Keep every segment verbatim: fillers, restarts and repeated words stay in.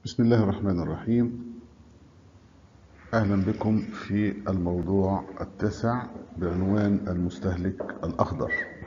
بسم الله الرحمن الرحيم. أهلا بكم في الموضوع التاسع بعنوان المستهلك الأخضر.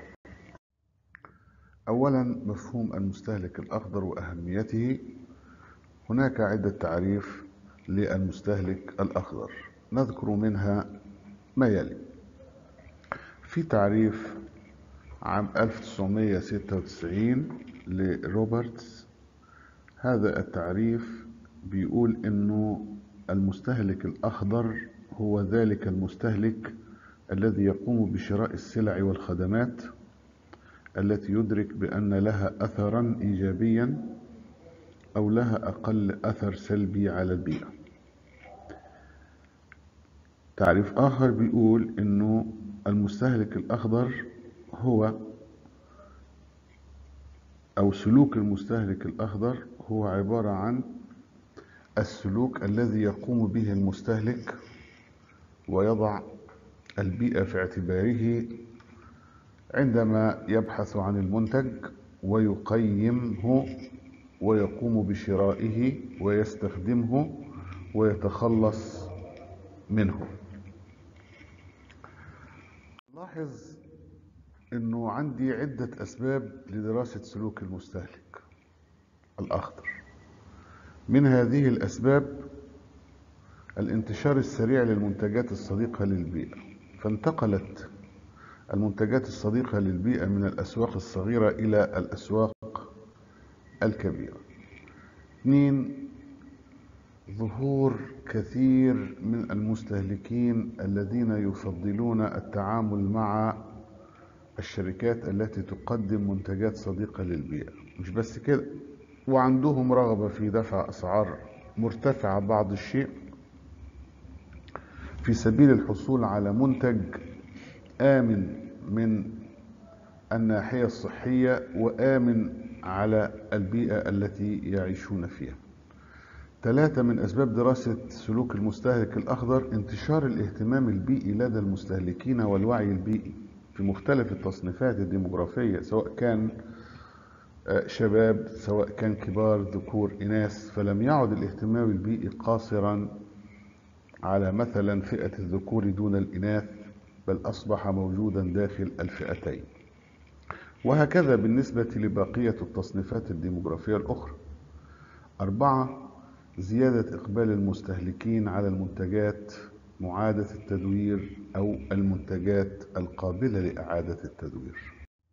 أولا، مفهوم المستهلك الأخضر وأهميته. هناك عدة تعريف للمستهلك الأخضر، نذكر منها ما يلي. في تعريف عام ألف وتسعمائة وستة وتسعين لروبرتس. هذا التعريف بيقول إنه المستهلك الأخضر هو ذلك المستهلك الذي يقوم بشراء السلع والخدمات التي يدرك بأن لها أثرا إيجابيا أو لها أقل أثر سلبي على البيئة. تعريف آخر بيقول إنه المستهلك الأخضر هو أو سلوك المستهلك الأخضر هو عبارة عن السلوك الذي يقوم به المستهلك ويضع البيئة في اعتباره عندما يبحث عن المنتج ويقيمه ويقوم بشرائه ويستخدمه ويتخلص منه. لاحظ انه عندي عدة اسباب لدراسة سلوك المستهلك الاخضر. من هذه الاسباب الانتشار السريع للمنتجات الصديقة للبيئة، فانتقلت المنتجات الصديقة للبيئة من الأسواق الصغيرة إلى الأسواق الكبيرة. اثنين، ظهور كثير من المستهلكين الذين يفضلون التعامل مع الشركات التي تقدم منتجات صديقة للبيئة. مش بس كده، وعندهم رغبة في دفع أسعار مرتفعة بعض الشيء في سبيل الحصول على منتج آمن من الناحية الصحية وآمن على البيئة التي يعيشون فيها. ثلاثة، من أسباب دراسة سلوك المستهلك الأخضر انتشار الاهتمام البيئي لدى المستهلكين والوعي البيئي في مختلف التصنيفات الديموغرافية، سواء كان شباب سواء كان كبار ذكور إناث. فلم يعد الاهتمام البيئي قاصرا على مثلا فئة الذكور دون الإناث، بل أصبح موجودا داخل الفئتين. وهكذا بالنسبة لبقية التصنيفات الديموغرافية الأخرى. أربعة، زيادة إقبال المستهلكين على المنتجات معادة التدوير أو المنتجات القابلة لإعادة التدوير.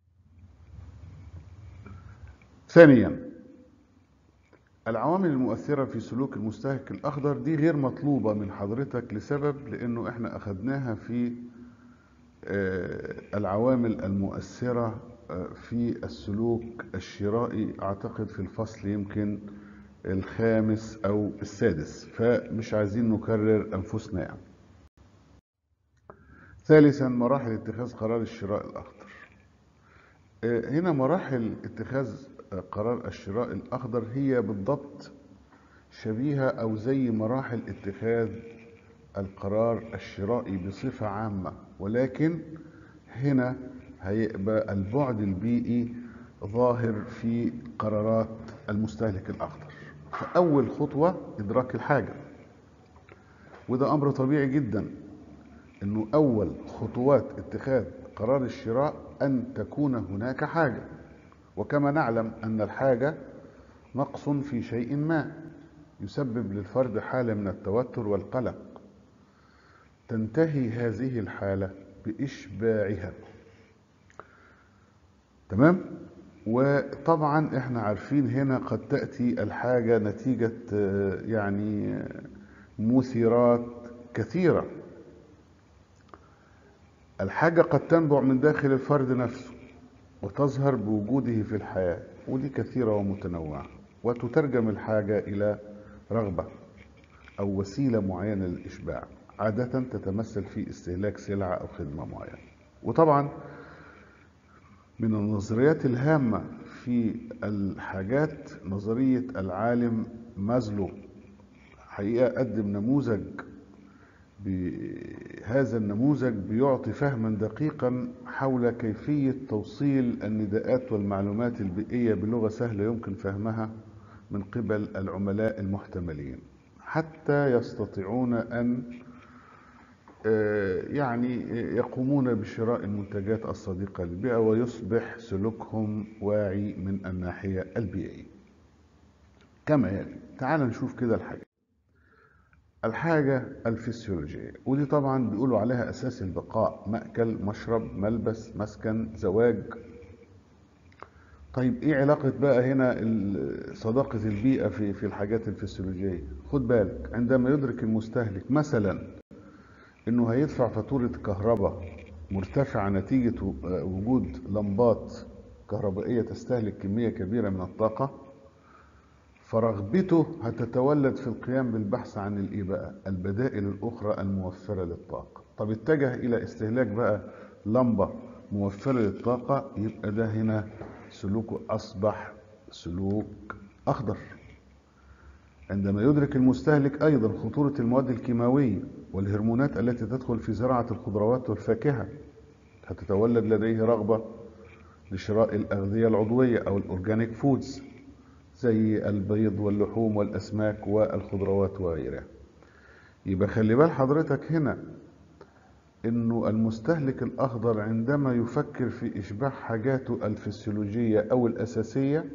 ثانيا، العوامل المؤثرة في سلوك المستهلك الأخضر دي غير مطلوبة من حضرتك لسبب، لأنه إحنا أخذناها في العوامل المؤثرة في السلوك الشرائي، أعتقد في الفصل يمكن الخامس أو السادس، فمش عايزين نكرر أنفسنا يعني. ثالثا، مراحل اتخاذ قرار الشراء الأخضر. هنا مراحل اتخاذ قرار الشراء الأخضر هي بالضبط شبيهة أو زي مراحل اتخاذ القرار الشرائي بصفة عامة، ولكن هنا هيبقى البعد البيئي ظاهر في قرارات المستهلك الأخضر. فأول خطوة إدراك الحاجة، وده أمر طبيعي جدا أنه أول خطوات اتخاذ قرار الشراء أن تكون هناك حاجة، وكما نعلم أن الحاجة نقص في شيء ما يسبب للفرد حالة من التوتر والقلق، تنتهي هذه الحالة بإشباعها. تمام؟ وطبعا احنا عارفين هنا قد تأتي الحاجة نتيجة يعني مثيرات كثيرة. الحاجة قد تنبع من داخل الفرد نفسه وتظهر بوجوده في الحياة، ودي كثيرة ومتنوعة، وتترجم الحاجة إلى رغبة أو وسيلة معينة للإشباع، عادة تتمثل في استهلاك سلعة أو خدمة معينة. وطبعا من النظريات الهامة في الحاجات نظرية العالم مازلو. حقيقة قدم نموذج، بهذا النموذج بيعطي فهما دقيقا حول كيفية توصيل النداءات والمعلومات البيئية بلغة سهلة يمكن فهمها من قبل العملاء المحتملين، حتى يستطيعون أن يعني يقومون بشراء المنتجات الصديقة للبيئة ويصبح سلوكهم واعي من الناحية البيئية كما يلي. تعال نشوف كده الحاجة الحاجة الفسيولوجية، ودي طبعا بيقولوا عليها أساس البقاء: مأكل، مشرب، ملبس، مسكن، زواج. طيب ايه علاقة بقى هنا صداقة البيئة في في الحاجات الفسيولوجية؟ خد بالك، عندما يدرك المستهلك مثلا انه هيدفع فاتورة كهرباء مرتفعة نتيجة وجود لمبات كهربائية تستهلك كمية كبيرة من الطاقة، فرغبته هتتولد في القيام بالبحث عن الايه بقى؟ البدائل الاخرى الموفرة للطاقة. طب اتجه الى استهلاك بقى لمبة موفرة للطاقة، يبقى ده هنا سلوكه اصبح سلوك اخضر. عندما يدرك المستهلك ايضا خطورة المواد الكيماوية والهرمونات التي تدخل في زراعة الخضروات والفاكهة، هتتولد لديه رغبة لشراء الأغذية العضوية أو الأورجانيك فودز زي البيض واللحوم والأسماك والخضروات وغيرها. يبقى خلي بال حضرتك هنا إنه المستهلك الأخضر عندما يفكر في إشباع حاجاته الفسيولوجية أو الأساسية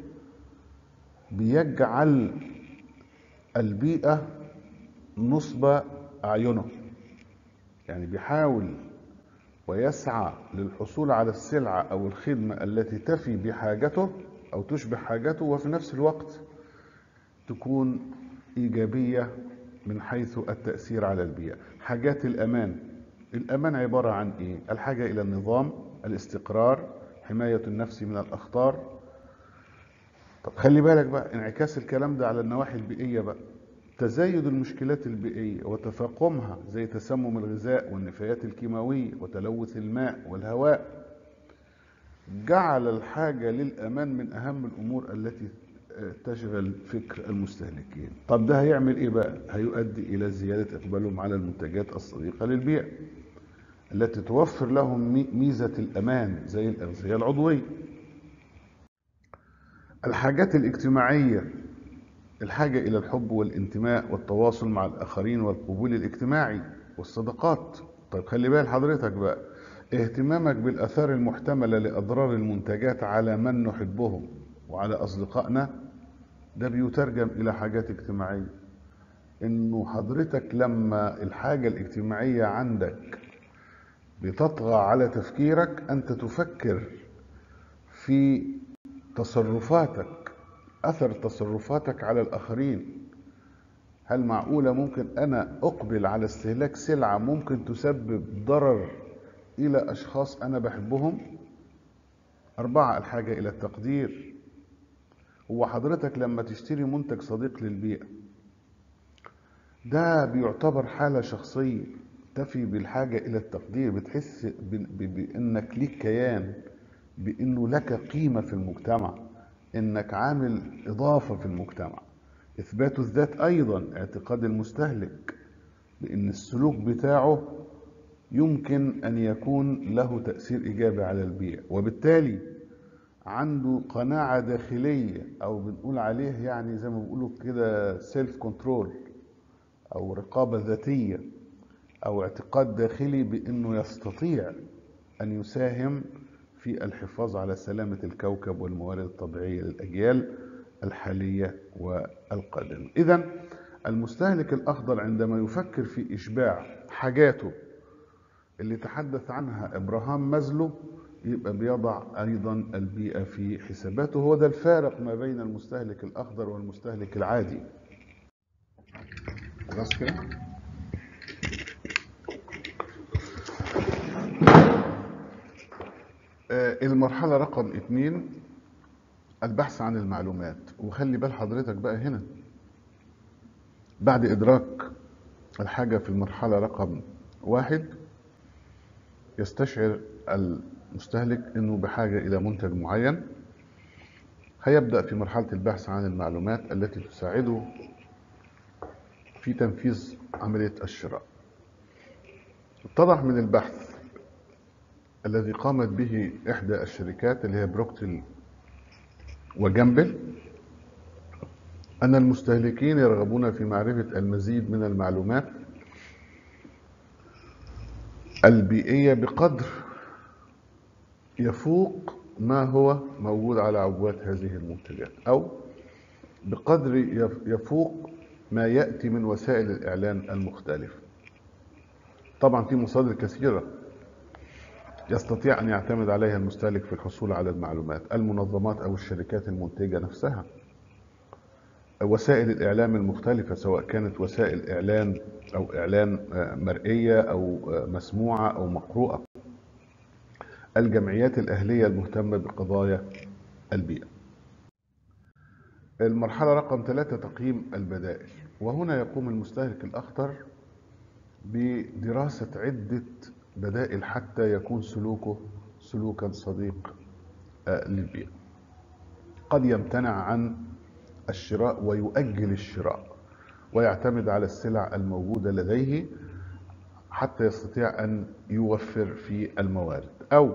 بيجعل البيئة نصب أعينه، يعني بيحاول ويسعى للحصول على السلعة أو الخدمة التي تفي بحاجته أو تشبه حاجته، وفي نفس الوقت تكون إيجابية من حيث التأثير على البيئة. حاجات الأمان، الأمان عبارة عن إيه؟ الحاجة إلى النظام، الاستقرار، حماية النفس من الأخطار. طب خلي بالك بقى انعكاس الكلام ده على النواحي البيئية بقى. تزايد المشكلات البيئية وتفاقمها زي تسمم الغذاء والنفايات الكيماوية وتلوث الماء والهواء جعل الحاجة للأمان من أهم الأمور التي تشغل فكر المستهلكين. طب ده هيعمل إيه بقى؟ هيؤدي إلى زيادة إقبالهم على المنتجات الصديقة للبيئة التي توفر لهم ميزة الأمان زي الأغذية العضوية. الحاجات الاجتماعية، الحاجة إلى الحب والانتماء والتواصل مع الآخرين والقبول الاجتماعي والصداقات. طيب خلي بال حضرتك بقى، اهتمامك بالآثار المحتملة لأضرار المنتجات على من نحبهم وعلى أصدقائنا، ده بيترجم إلى حاجات اجتماعية. إنه حضرتك لما الحاجة الاجتماعية عندك بتطغى على تفكيرك، أنت تفكر في تصرفاتك، أثر تصرفاتك على الآخرين. هل معقولة ممكن أنا أقبل على استهلاك سلعة ممكن تسبب ضرر إلى أشخاص أنا بحبهم؟ أربعة، الحاجة إلى التقدير. هو حضرتك لما تشتري منتج صديق للبيئة ده بيعتبر حالة شخصية تفي بالحاجة إلى التقدير، بتحس بأنك ليك كيان، بأنه لك قيمة في المجتمع، أنك عامل إضافة في المجتمع. إثبات الذات أيضا، اعتقاد المستهلك بأن السلوك بتاعه يمكن أن يكون له تأثير إيجابي على البيئة، وبالتالي عنده قناعة داخلية أو بنقول عليه يعني زي ما بيقولوا كده سيلف كنترول أو رقابة ذاتية أو اعتقاد داخلي بأنه يستطيع أن يساهم في الحفاظ على سلامة الكوكب والموارد الطبيعية للأجيال الحالية والقادمة. إذن المستهلك الأخضر عندما يفكر في إشباع حاجاته اللي تحدث عنها إبراهام مازلو، يبقى بيضع أيضا البيئة في حساباته. هو ده الفارق ما بين المستهلك الأخضر والمستهلك العادي. خلاص كده؟ المرحلة رقم اتنين، البحث عن المعلومات. وخلي بال حضرتك بقى هنا، بعد إدراك الحاجة في المرحلة رقم واحد يستشعر المستهلك أنه بحاجة إلى منتج معين، هيبدأ في مرحلة البحث عن المعلومات التي تساعده في تنفيذ عملية الشراء. اتضح من البحث الذي قامت به إحدى الشركات اللي هي بروكتل وجامبل أن المستهلكين يرغبون في معرفة المزيد من المعلومات البيئية بقدر يفوق ما هو موجود على عبوات هذه المنتجات، أو بقدر يفوق ما يأتي من وسائل الإعلان المختلفة. طبعا في مصادر كثيرة يستطيع أن يعتمد عليها المستهلك في الحصول على المعلومات، المنظمات أو الشركات المنتجة نفسها، وسائل الإعلام المختلفة سواء كانت وسائل إعلان أو إعلان مرئية أو مسموعة أو مقروءة، الجمعيات الأهلية المهتمة بقضايا البيئة. المرحلة رقم ثلاثة تقييم البدائل، وهنا يقوم المستهلك الأخطر بدراسة عدة بدائل حتى يكون سلوكه سلوكا صديق للبيئة. قد يمتنع عن الشراء ويؤجل الشراء ويعتمد على السلع الموجودة لديه حتى يستطيع أن يوفر في الموارد، أو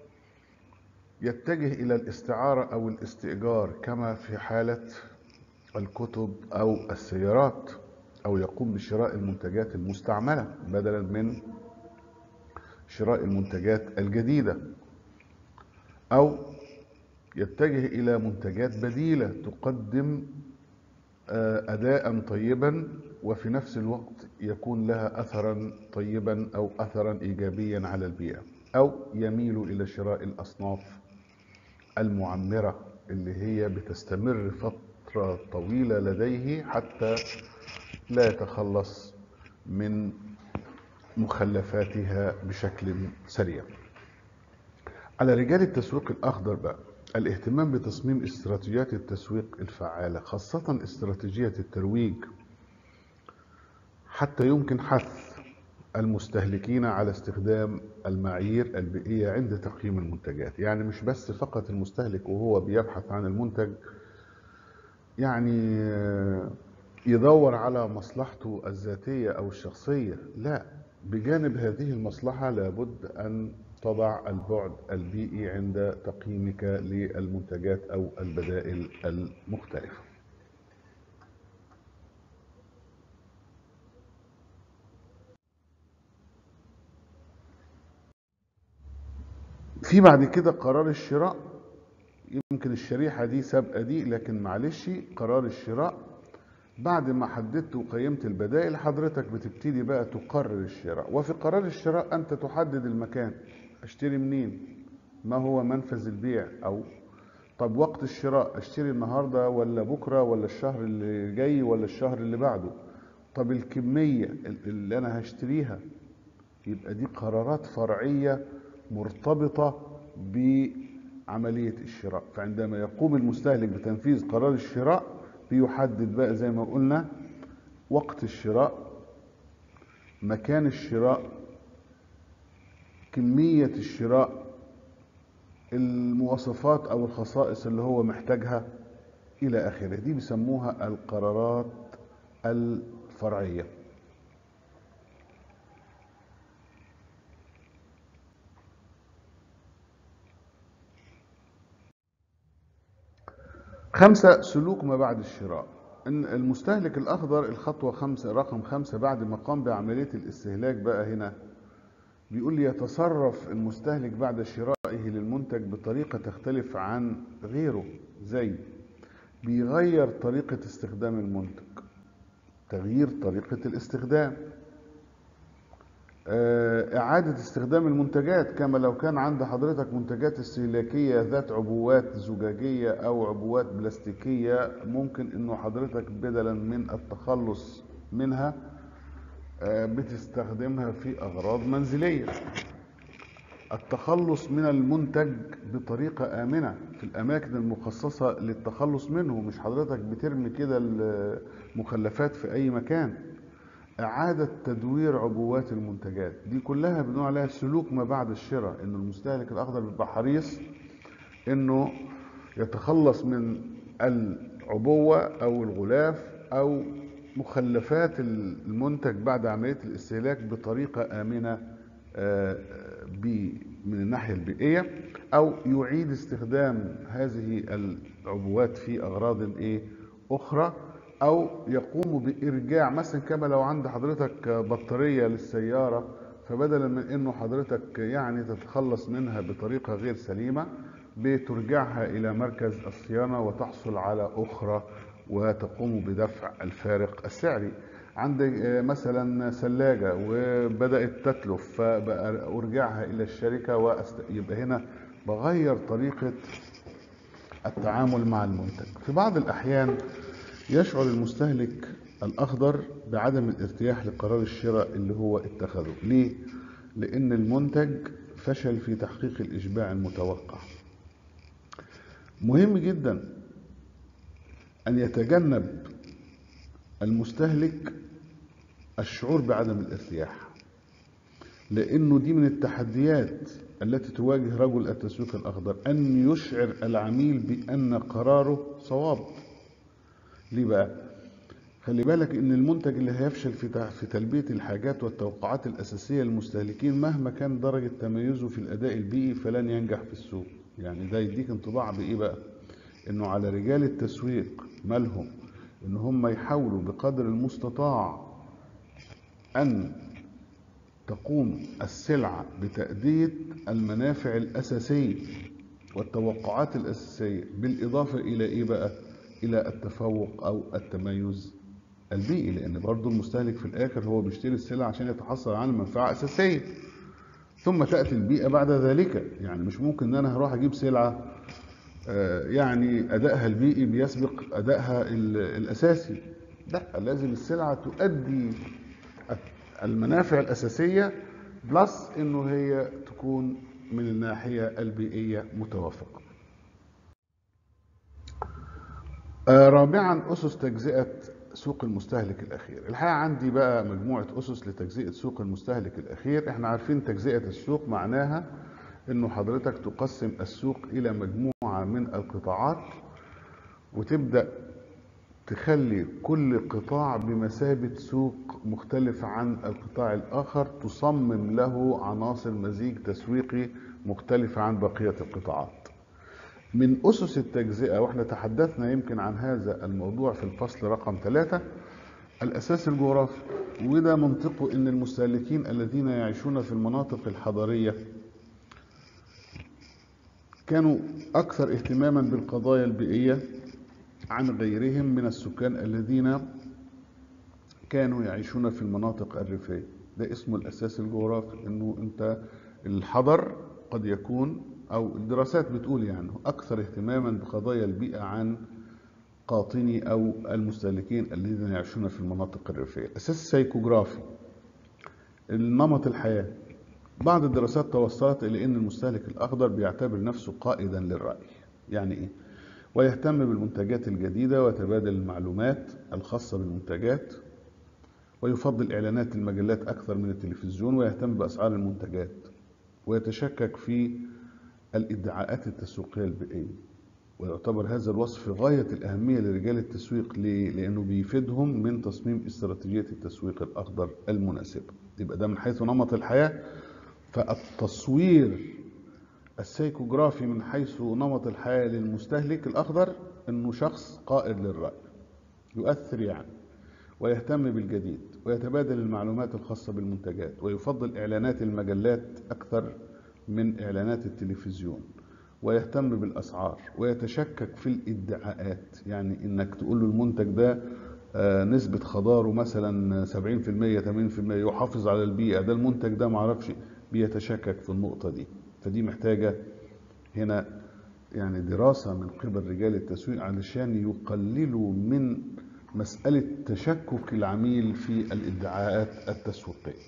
يتجه إلى الاستعارة أو الاستئجار كما في حالة الكتب أو السيارات، أو يقوم بشراء المنتجات المستعملة بدلا من شراء المنتجات الجديدة، أو يتجه إلى منتجات بديلة تقدم أداء طيبا وفي نفس الوقت يكون لها أثرا طيبا أو أثرا إيجابيا على البيئة، أو يميل إلى شراء الأصناف المعمرة اللي هي بتستمر فترة طويلة لديه حتى لا يتخلص من مخلفاتها بشكل سريع. على رجال التسويق الأخضر بقى الاهتمام بتصميم استراتيجيات التسويق الفعالة، خاصة استراتيجية الترويج، حتى يمكن حث المستهلكين على استخدام المعايير البيئية عند تقييم المنتجات. يعني مش بس فقط المستهلك وهو بيبحث عن المنتج يعني يدور على مصلحته الذاتية أو الشخصية، لا، بجانب هذه المصلحة لابد أن تضع البعد البيئي عند تقييمك للمنتجات أو البدائل المختلفة. في بعد كده قرار الشراء. يمكن الشريحة دي سابقة دي، لكن معلش قرار الشراء بعد ما حددت وقيمت البدائل حضرتك بتبتدي بقى تقرر الشراء. وفي قرار الشراء أنت تحدد المكان، اشتري منين، ما هو منفذ البيع، أو طب وقت الشراء اشتري النهاردة ولا بكرة ولا الشهر اللي جاي ولا الشهر اللي بعده، طب الكمية اللي أنا هشتريها. يبقى دي قرارات فرعية مرتبطة بعملية الشراء. فعندما يقوم المستهلك بتنفيذ قرار الشراء بيحدد بقى زي ما قلنا وقت الشراء، مكان الشراء، كمية الشراء، المواصفات أو الخصائص اللي هو محتاجها إلى آخره. دي بيسموها القرارات الفرعية. خمسة، سلوك ما بعد الشراء. إن المستهلك الأخضر الخطوة خمسة رقم خمسة بعد ما قام بعملية الاستهلاك بقى هنا بيقول لي يتصرف المستهلك بعد شرائه للمنتج بطريقة تختلف عن غيره، زي بيغير طريقة استخدام المنتج، تغيير طريقة الاستخدام، إعادة استخدام المنتجات. كما لو كان عند حضرتك منتجات استهلاكية ذات عبوات زجاجية أو عبوات بلاستيكية، ممكن إنه حضرتك بدلا من التخلص منها بتستخدمها في أغراض منزلية. التخلص من المنتج بطريقة آمنة في الأماكن المخصصة للتخلص منه، مش حضرتك بترمي كده المخلفات في أي مكان. إعادة تدوير عبوات المنتجات، دي كلها بنقول عليها سلوك ما بعد الشراء. إنه المستهلك الأخضر بيبقى حريص إنه يتخلص من العبوة أو الغلاف أو مخلفات المنتج بعد عملية الاستهلاك بطريقة آمنة من الناحية البيئية، أو يعيد استخدام هذه العبوات في أغراض إيه أخرى أو يقوم بإرجاع، مثلا كما لو عند حضرتك بطارية للسيارة، فبدلا من إنه حضرتك يعني تتخلص منها بطريقة غير سليمة، بترجعها إلى مركز الصيانة وتحصل على أخرى وتقوم بدفع الفارق السعري. عندك مثلا ثلاجة وبدأت تتلف، فأرجعها إلى الشركة وأست... يبقى هنا بغير طريقة التعامل مع المنتج. في بعض الأحيان يشعر المستهلك الأخضر بعدم الارتياح لقرار الشراء اللي هو اتخذه. ليه؟ لأن المنتج فشل في تحقيق الإشباع المتوقع. مهم جدا أن يتجنب المستهلك الشعور بعدم الارتياح، لأنه دي من التحديات التي تواجه رجل التسويق الأخضر، أن يشعر العميل بأن قراره صواب. ليه بقى؟ خلي بالك ان المنتج اللي هيفشل في في تلبية الحاجات والتوقعات الأساسية للمستهلكين مهما كان درجة تميزه في الأداء البيئي فلن ينجح في السوق. يعني ده يديك انطباع بإيه بقى؟ انه على رجال التسويق مالهم ان هم يحاولوا بقدر المستطاع أن تقوم السلعة بتأدية المنافع الأساسية والتوقعات الأساسية، بالإضافة إلى إيه بقى؟ إلى التفوق أو التميز البيئي، لأن برضو المستهلك في الآخر هو بيشتري السلع عشان يتحصل على منفعة أساسية، ثم تأتي البيئة بعد ذلك. يعني مش ممكن أن أنا هروح أجيب سلعة يعني أدائها البيئي بيسبق أدائها الأساسي. لا، لازم السلعة تؤدي المنافع الأساسية بلس إنه هي تكون من الناحية البيئية متوافقة. رابعا، أسس تجزئة سوق المستهلك الأخير. الحقيقة عندي بقى مجموعة أسس لتجزئة سوق المستهلك الأخير. احنا عارفين تجزئة السوق معناها إنه حضرتك تقسم السوق إلى مجموعة من القطاعات، وتبدأ تخلي كل قطاع بمثابة سوق مختلف عن القطاع الآخر، تصمم له عناصر مزيج تسويقي مختلفة عن بقية القطاعات. من أسس التجزئة، واحنا تحدثنا يمكن عن هذا الموضوع في الفصل رقم ثلاثة، الأساس الجغرافي. وده منطقه إن المستهلكين الذين يعيشون في المناطق الحضرية كانوا أكثر اهتماما بالقضايا البيئية عن غيرهم من السكان الذين كانوا يعيشون في المناطق الريفية. ده اسمه الأساس الجغرافي، إنه أنت الحضر قد يكون، أو الدراسات بتقول يعني أكثر اهتماما بقضايا البيئة عن قاطني أو المستهلكين الذين يعيشون في المناطق الريفية. أساس سيكوغرافي، النمط الحياة. بعض الدراسات توصلت إلى أن المستهلك الأخضر بيعتبر نفسه قائدا للرأي. يعني إيه؟ ويهتم بالمنتجات الجديدة وتبادل المعلومات الخاصة بالمنتجات، ويفضل إعلانات المجلات أكثر من التلفزيون، ويهتم بأسعار المنتجات، ويتشكك في الادعاءات التسويقية البيئية. ويعتبر هذا الوصف غاية الأهمية لرجال التسويق. ليه؟ لأنه بيفيدهم من تصميم استراتيجية التسويق الأخضر المناسبة. يبقى ده من حيث نمط الحياة. فالتصوير السيكوغرافي من حيث نمط الحياة للمستهلك الأخضر إنه شخص قائد للرأي، يؤثر يعني، ويهتم بالجديد، ويتبادل المعلومات الخاصة بالمنتجات، ويفضل إعلانات المجلات أكثر من إعلانات التلفزيون، ويهتم بالأسعار، ويتشكك في الادعاءات. يعني إنك تقول له المنتج ده نسبة خضاره مثلا سبعين في المية ثمانين في المية، يحافظ على البيئة، ده المنتج ده معرفش، بيتشكك في النقطة دي. فدي محتاجة هنا يعني دراسة من قبل رجال التسويق علشان يقللوا من مسألة تشكك العميل في الادعاءات التسويقية.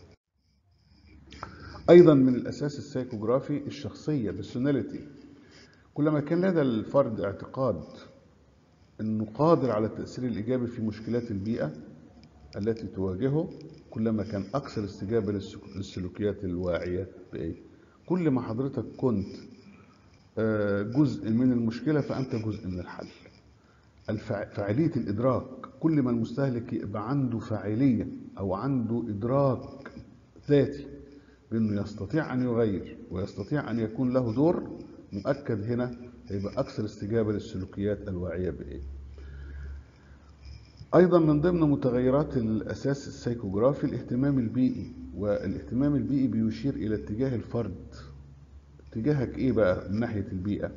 أيضا من الأساس السيكوغرافي الشخصية، personality. كلما كان لدى الفرد اعتقاد أنه قادر على التأثير الإيجابي في مشكلات البيئة التي تواجهه، كلما كان أكثر استجابة للسلوكيات الواعية بإيه؟ كل ما حضرتك كنت جزء من المشكلة فأنت جزء من الحل. فاعلية الإدراك، كل ما المستهلك يبقى عنده فاعلية أو عنده إدراك ذاتي بأنه يستطيع أن يغير ويستطيع أن يكون له دور، مؤكد هنا يبقى أكثر استجابة للسلوكيات الواعية بإيه. أيضا من ضمن متغيرات الأساس السيكوغرافي الاهتمام البيئي، والاهتمام البيئي بيشير إلى اتجاه الفرد. اتجاهك إيه بقى من ناحية البيئة؟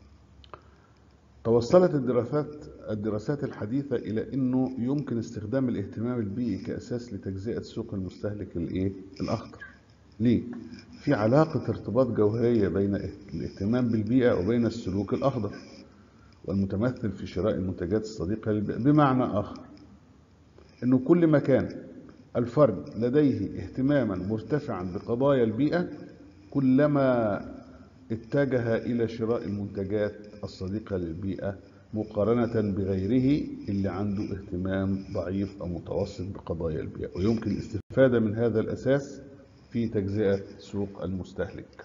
توصلت الدراسات الدراسات الحديثة إلى أنه يمكن استخدام الاهتمام البيئي كأساس لتجزئة سوق المستهلك الإيه؟ الأخضر. ليه؟ في علاقة ارتباط جوهرية بين الاهتمام بالبيئة وبين السلوك الأخضر، والمتمثل في شراء المنتجات الصديقة للبيئة. بمعنى آخر، أنه كل ما كان الفرد لديه اهتماما مرتفعا بقضايا البيئة، كلما اتجه إلى شراء المنتجات الصديقة للبيئة مقارنة بغيره اللي عنده اهتمام ضعيف أو متوسط بقضايا البيئة. ويمكن الاستفادة من هذا الأساس في تجزئة سوق المستهلك.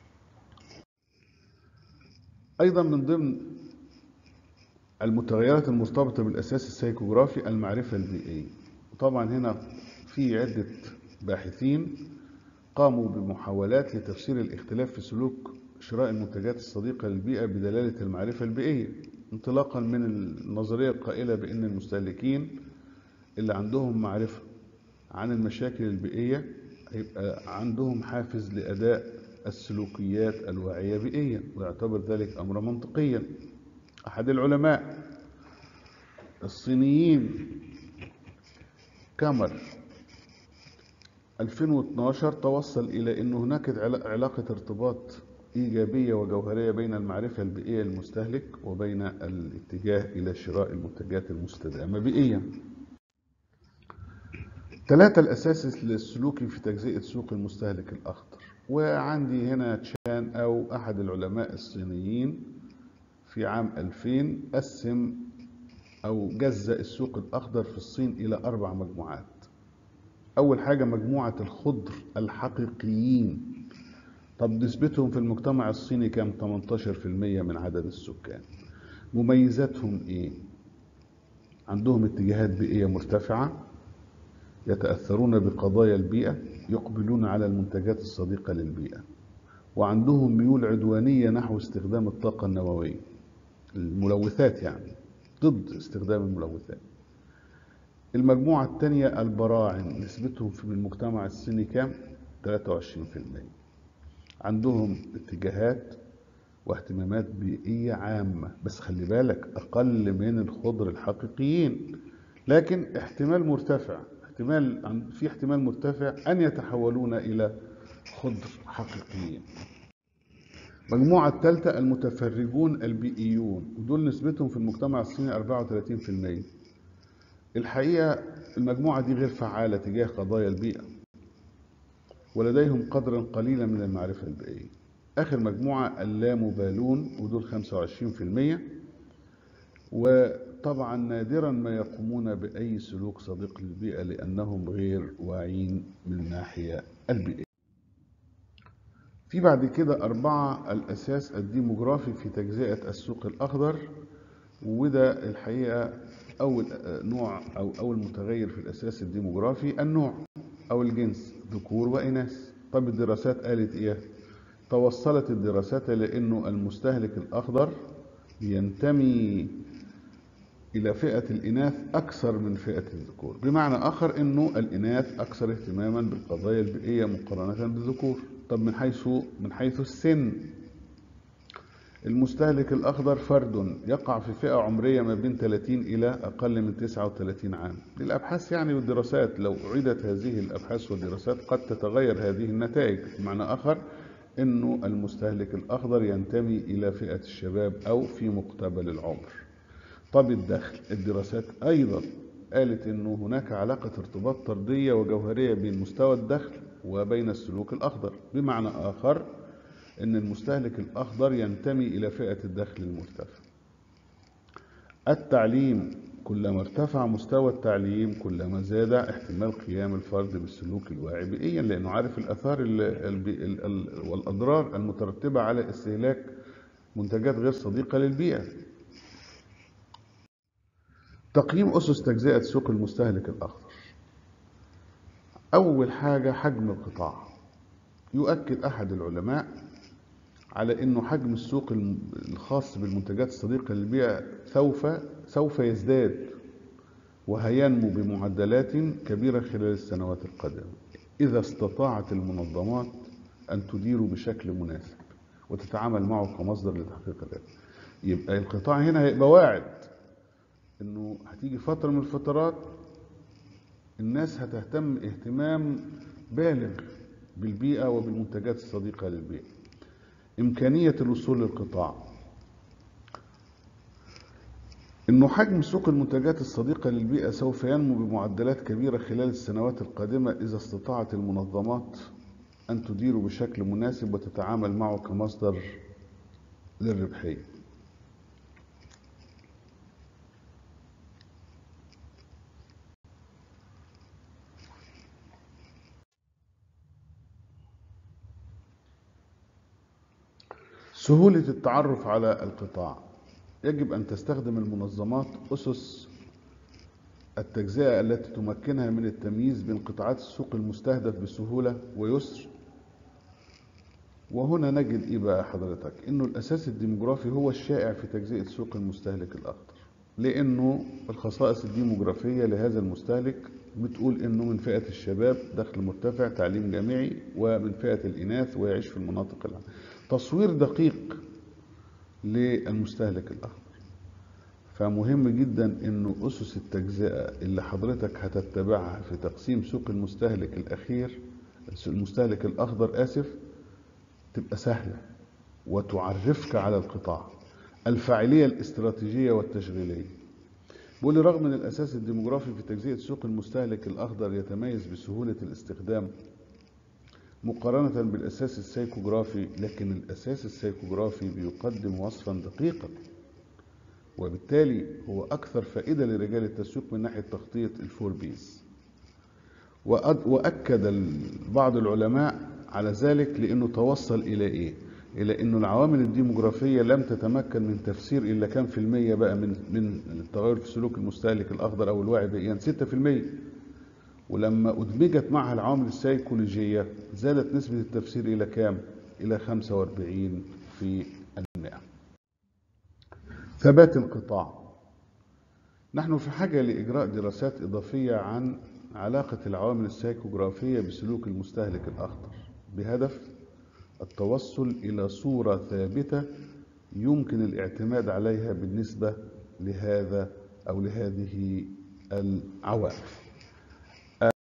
أيضا من ضمن المتغيرات المرتبطة بالأساس السيكوغرافي المعرفة البيئية. طبعا هنا في عدة باحثين قاموا بمحاولات لتفسير الاختلاف في سلوك شراء المنتجات الصديقة للبيئة بدلالة المعرفة البيئية، انطلاقا من النظرية القائلة بأن المستهلكين اللي عندهم معرفة عن المشاكل البيئية هيبقى عندهم حافز لأداء السلوكيات الواعية بيئيا، ويعتبر ذلك أمرا منطقيا. أحد العلماء الصينيين كامر ألفين واثناشر توصل إلى أن هناك علاقة ارتباط إيجابية وجوهرية بين المعرفة البيئية للمستهلك وبين الاتجاه إلى شراء المنتجات المستدامة بيئيا. ثلاثة الأساس السلوكي في تجزئة سوق المستهلك الأخضر. وعندي هنا تشان أو أحد العلماء الصينيين في عام ألفين قسم أو جزأ السوق الأخضر في الصين إلى أربع مجموعات. أول حاجة مجموعة الخضر الحقيقيين. طب نسبتهم في المجتمع الصيني كام؟ ثمانية عشر بالمئة من عدد السكان. مميزاتهم إيه؟ عندهم اتجاهات بيئية مرتفعة، يتأثرون بقضايا البيئة، يقبلون على المنتجات الصديقة للبيئة، وعندهم ميول عدوانية نحو استخدام الطاقة النووية، الملوثات يعني، ضد استخدام الملوثات. المجموعة الثانية البراعم، نسبتهم في المجتمع الصيني كام؟ ثلاثة وعشرين بالمئة. عندهم اتجاهات واهتمامات بيئية عامة، بس خلي بالك أقل من الخضر الحقيقيين، لكن احتمال مرتفع احتمال في احتمال مرتفع أن يتحولون إلى خضر حقيقيين. المجموعة الثالثة المتفرجون البيئيون، ودول نسبتهم في المجتمع الصيني أربعة وثلاثين بالمئة. الحقيقة المجموعة دي غير فعالة تجاه قضايا البيئة، ولديهم قدرا قليلا من المعرفة البيئية. آخر مجموعة اللامبالون، ودول خمسة وعشرين بالمئة، وطبعا نادرا ما يقومون بأي سلوك صديق للبيئة لأنهم غير واعين من الناحية البيئية. في بعد كده أربعة الأساس الديموغرافي في تجزئة السوق الأخضر، وده الحقيقة أول نوع أو أول متغير في الأساس الديموغرافي النوع أو الجنس، ذكور وإناث. طب الدراسات قالت إيه؟ توصلت الدراسات لأنه المستهلك الأخضر ينتمي إلى فئة الإناث أكثر من فئة الذكور. بمعنى آخر أنه الإناث أكثر اهتماما بالقضايا البيئية مقارنة بالذكور. طب من حيث من حيث السن، المستهلك الأخضر فرد يقع في فئة عمرية ما بين ثلاثين إلى أقل من تسعة وثلاثين عام. للأبحاث يعني والدراسات، لو أعيدت هذه الأبحاث والدراسات قد تتغير هذه النتائج. بمعنى آخر أنه المستهلك الأخضر ينتمي إلى فئة الشباب أو في مقتبل العمر. طب الدخل، الدراسات أيضا قالت أنه هناك علاقة ارتباط طردية وجوهرية بين مستوى الدخل وبين السلوك الأخضر. بمعنى آخر أن المستهلك الأخضر ينتمي إلى فئة الدخل المرتفع. التعليم، كلما ارتفع مستوى التعليم كلما زاد احتمال قيام الفرد بالسلوك الواعي بيئيا، لأنه عارف الآثار والأضرار المترتبة على استهلاك منتجات غير صديقة للبيئة. تقييم أسس تجزئة سوق المستهلك الأخضر. أول حاجة حجم القطاع. يؤكد أحد العلماء على أنه حجم السوق الخاص بالمنتجات الصديقة للبيئة سوف سوف يزداد وهينمو بمعدلات كبيرة خلال السنوات القادمة إذا استطاعت المنظمات أن تديره بشكل مناسب وتتعامل معه كمصدر لتحقيق الهدف. يبقى القطاع هنا هيبقى واعد إنه هتيجي فترة من الفترات الناس هتهتم اهتمام بالغ بالبيئة وبالمنتجات الصديقة للبيئة. إمكانية الوصول للقطاع، إنه حجم سوق المنتجات الصديقة للبيئة سوف ينمو بمعدلات كبيرة خلال السنوات القادمة إذا استطاعت المنظمات أن تديره بشكل مناسب وتتعامل معه كمصدر للربحية. سهولة التعرف على القطاع، يجب أن تستخدم المنظمات أسس التجزئة التي تمكنها من التمييز بين قطاعات السوق المستهدف بسهولة ويسر. وهنا نجد إيه بقى حضرتك؟ إنه الأساس الديموغرافي هو الشائع في تجزئة سوق المستهلك الأخضر، لأنه الخصائص الديموغرافية لهذا المستهلك بتقول إنه من فئة الشباب دخل مرتفع تعليم جامعي، ومن فئة الإناث ويعيش في المناطق العامة. تصوير دقيق للمستهلك الأخضر. فمهم جدا إنه أسس التجزئة اللي حضرتك هتتبعها في تقسيم سوق المستهلك الأخير المستهلك الأخضر آسف تبقى سهلة وتعرفك على القطاع. الفاعلية الاستراتيجية والتشغيلية، بقول رغم أن الأساس الديموغرافي في تجزئة سوق المستهلك الأخضر يتميز بسهولة الاستخدام مقارنة بالأساس السيكوغرافي، لكن الأساس السيكوغرافي بيقدم وصفا دقيقا، وبالتالي هو أكثر فائدة لرجال التسويق من ناحية تخطيط الفور بيز. وأكد بعض العلماء على ذلك لأنه توصل إلى إيه؟ إلى أنه العوامل الديموغرافية لم تتمكن من تفسير إلا كم في المية بقى من من التغير في سلوك المستهلك الأخضر أو الواعي بقى، يعني ستة في المية. ولما أدمجت معها العوامل السيكولوجية زادت نسبة التفسير إلى كام؟ إلى خمسة وأربعين في المئة. ثبات القطاع، نحن في حاجة لإجراء دراسات إضافية عن علاقة العوامل السيكوغرافية بسلوك المستهلك الأخضر بهدف التوصل إلى صورة ثابتة يمكن الاعتماد عليها بالنسبة لهذا أو لهذه العوامل.